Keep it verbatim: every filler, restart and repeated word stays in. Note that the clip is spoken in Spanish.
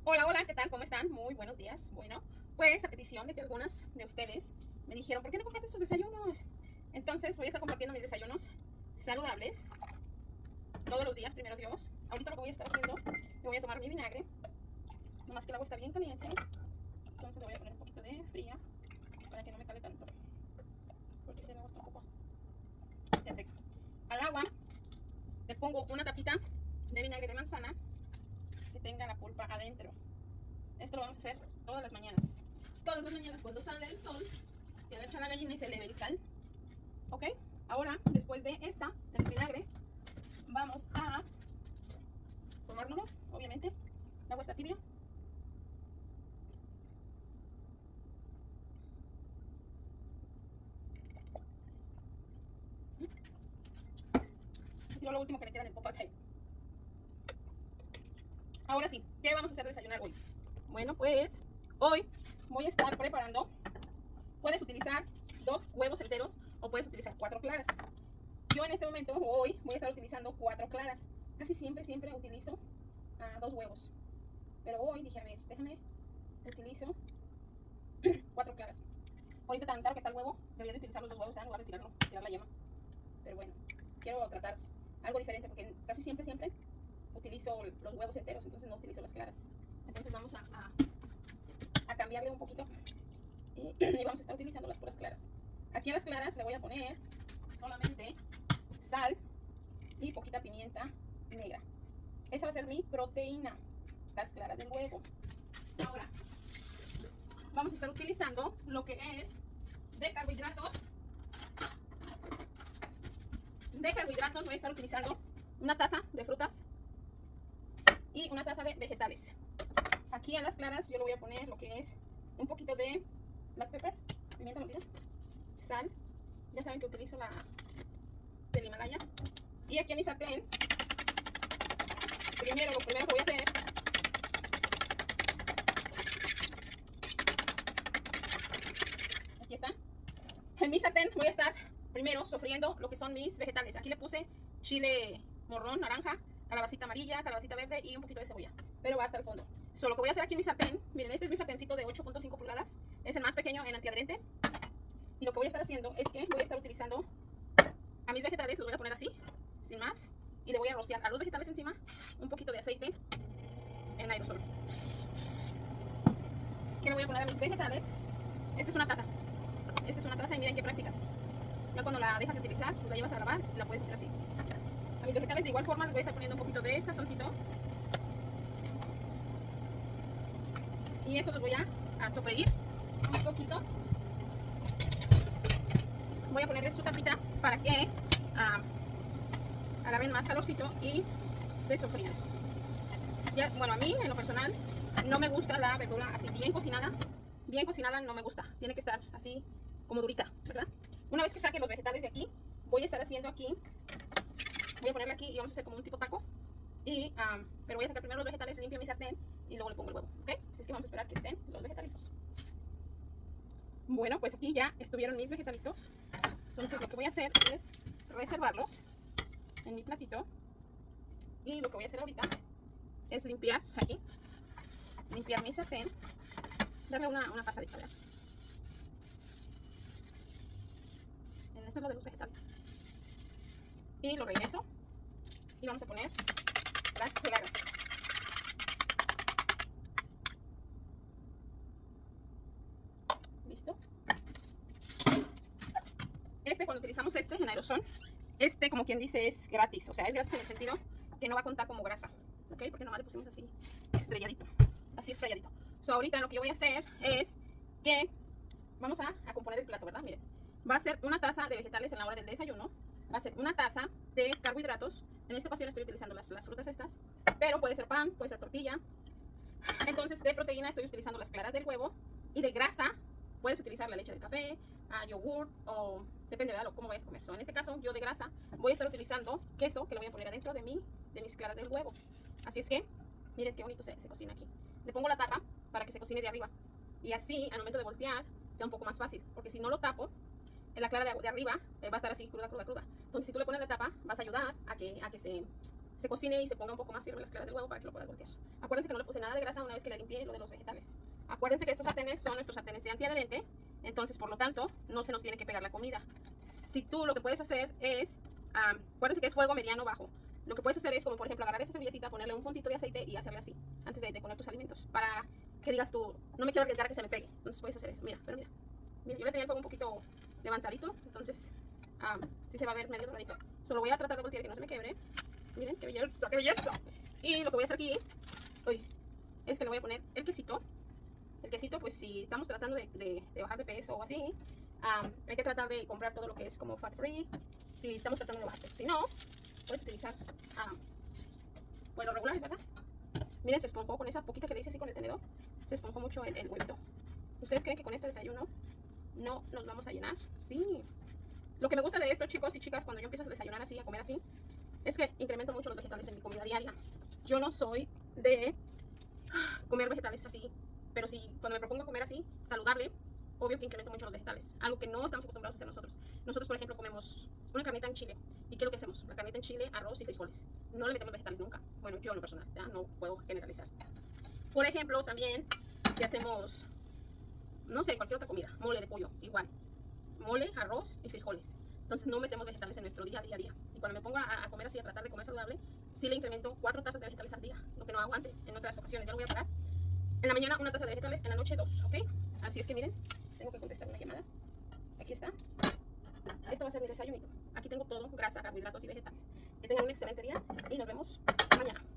Hola, hola, ¿qué tal? ¿Cómo están? Muy buenos días. Bueno, pues a petición de que algunas de ustedes me dijeron, ¿por qué no compartes tus desayunos? Entonces voy a estar compartiendo mis desayunos saludables todos los días, primero Dios. Ahorita lo que voy a estar haciendo, me voy a tomar mi vinagre, nomás que el agua está bien caliente, entonces le voy a poner un poquito de fría para que no me cale tanto, porque si el agua está un poco perfecto. Al agua le pongo una tapita de vinagre de manzana que tenga la pulpa adentro. Esto lo vamos a hacer todas las mañanas. Todas las mañanas cuando sale el sol, se agacha la gallina y se eleva el cal. ¿Ok? Ahora, después de esta, del vinagre, vamos a tomárnoslo, obviamente. El agua está tibia. Tiro lo último que le queda en el pop-up tape. Ahora sí, ¿qué vamos a hacer de desayunar hoy? Bueno, pues hoy voy a estar preparando. Puedes utilizar dos huevos enteros o puedes utilizar cuatro claras. Yo en este momento, hoy, voy a estar utilizando cuatro claras. Casi siempre, siempre utilizo uh, dos huevos. Pero hoy dije, a ver, déjame, utilizo cuatro claras. Ahorita tan caro que está el huevo, debería de utilizar los dos huevos en lugar de tirarlo, tirar la yema. Pero bueno, quiero tratar algo diferente porque casi siempre, siempre utilizo los huevos enteros, entonces no utilizo las claras. Entonces vamos a, a, a cambiarle un poquito y, y vamos a estar utilizando las puras claras. Aquí a las claras le voy a poner solamente sal y poquita pimienta negra. Esa va a ser mi proteína, las claras del huevo. Ahora vamos a estar utilizando lo que es de carbohidratos. De carbohidratos voy a estar utilizando una taza de frutas y una taza de vegetales. Aquí a las claras yo le voy a poner lo que es un poquito de black pepper, pimienta molida, sal. Ya saben que utilizo la del Himalaya. Y aquí en mi sartén, primero lo primero que voy a hacer aquí está. En mi sartén voy a estar primero sofriendo lo que son mis vegetales. Aquí le puse chile morrón, naranja, calabacita amarilla, calabacita verde y un poquito de cebolla. Pero va hasta el fondo. So, lo que voy a hacer aquí en mi sartén, miren, este es mi sarténcito de ocho punto cinco pulgadas. Es el más pequeño en antiadherente. Y lo que voy a estar haciendo es que voy a estar utilizando a mis vegetales, los voy a poner así, sin más. Y le voy a rociar a los vegetales encima un poquito de aceite en aerosol. ¿Qué le voy a poner a mis vegetales? Esta es una taza. Esta es una taza y miren qué prácticas. Ya cuando la dejas de utilizar, pues la llevas a lavar y la puedes hacer así. A mis vegetales de igual forma les voy a estar poniendo un poquito de sazoncito. Y esto los voy a, a sofreír un poquito. Voy a ponerle su tapita para que uh, agarren más calorcito y se sofrían. Ya, bueno, a mí en lo personal no me gusta la verdura así bien cocinada. Bien cocinada no me gusta. Tiene que estar así como durita, ¿verdad? Una vez que saque los vegetales de aquí, voy a estar haciendo aquí, voy a ponerle aquí y vamos a hacer como un tipo taco. Y, um, pero voy a sacar primero los vegetales, limpio mi sartén y luego le pongo el huevo, ¿ok? Así es que vamos a esperar que estén los vegetalitos. Bueno, pues aquí ya estuvieron mis vegetalitos. Entonces lo que voy a hacer es reservarlos en mi platito. Y lo que voy a hacer ahorita es limpiar aquí, limpiar mi sartén, darle una, una pasadita, ¿verdad? Esto es lo de los vegetales. Y lo regreso y vamos a poner las claras. Listo. Este, cuando utilizamos este en aerosol, este, como quien dice, es gratis. O sea, es gratis en el sentido que no va a contar como grasa, ¿ok? Porque nomás le pusimos así estrelladito, así estrelladito. So, ahorita lo que yo voy a hacer es que vamos a, a componer el plato, ¿verdad? Miren, va a ser una taza de vegetales en la hora del desayuno. Va a ser una taza de carbohidratos. En esta ocasión estoy utilizando las, las frutas estas, pero puede ser pan, puede ser tortilla. Entonces, de proteína estoy utilizando las claras del huevo. Y de grasa, puedes utilizar la leche del café, uh, yogur, o depende de cómo vayas a comer. So, en este caso, yo de grasa voy a estar utilizando queso, que lo voy a poner adentro de, mi, de mis claras del huevo. Así es que, miren qué bonito se, se cocina aquí. Le pongo la tapa para que se cocine de arriba. Y así, al momento de voltear, sea un poco más fácil. Porque si no lo tapo, en la clara de, de arriba eh, va a estar así, cruda, cruda, cruda. Entonces, si tú le pones la tapa, vas a ayudar a que, a que se, se cocine y se ponga un poco más firme las claras del huevo para que lo puedas voltear. Acuérdense que no le puse nada nada de grasa una vez que le limpié lo de los vegetales. Acuérdense que estos sartenes son nuestros sartenes de antiadherente, entonces por lo tanto no se nos tiene que pegar la comida. Si tú lo que puedes hacer es, um, acuérdense que es fuego mediano bajo. Lo que puedes hacer es como por ejemplo agarrar esta servilletita, ponerle un puntito de aceite y hacerle así, antes de, de poner tus alimentos, para que digas tú, no me quiero arriesgar a que se me pegue. Entonces puedes hacer eso, mira, pero mira, mira yo le tenía el fuego un poquito levantadito, entonces um, sí se va a ver medio doradito. Solo voy a tratar de voltear que no se me quebre. Miren, qué belleza, qué belleza. Y lo que voy a hacer aquí, uy, es que le voy a poner el quesito. El quesito, pues si estamos tratando de, de, de bajar de peso o así, um, hay que tratar de comprar todo lo que es como fat free. Si estamos tratando de bajar peso, si no, puedes utilizar um, pues los regulares, ¿verdad? Miren, se esponjó con esa poquita que le hice así con el tenedor. Se esponjó mucho el, el huevito. ¿Ustedes creen que con este desayuno no nos vamos a llenar? Sí. Lo que me gusta de esto, chicos y chicas, cuando yo empiezo a desayunar así, a comer así, es que incremento mucho los vegetales en mi comida diaria. Yo no soy de comer vegetales así, pero si cuando me propongo comer así, saludable, obvio que incremento mucho los vegetales. Algo que no estamos acostumbrados a hacer nosotros. Nosotros, por ejemplo, comemos una carnita en chile. ¿Y qué es lo que hacemos? La carnita en chile, arroz y frijoles. No le metemos vegetales nunca. Bueno, yo en lo personal, ¿ya? No puedo generalizar. Por ejemplo, también, si hacemos, no sé, cualquier otra comida, mole de pollo, igual. Mole, arroz y frijoles. Entonces no metemos vegetales en nuestro día, día a día. Y cuando me pongo a, a comer así, a tratar de comer saludable, sí le incremento cuatro tazas de vegetales al día, lo que no aguante en otras ocasiones. Ya lo voy a pagar. En la mañana una taza de vegetales, en la noche dos, ¿ok? Así es que miren, tengo que contestar una llamada. Aquí está. Esto va a ser mi desayunito. Aquí tengo todo, grasa, carbohidratos y vegetales. Que tengan un excelente día y nos vemos mañana.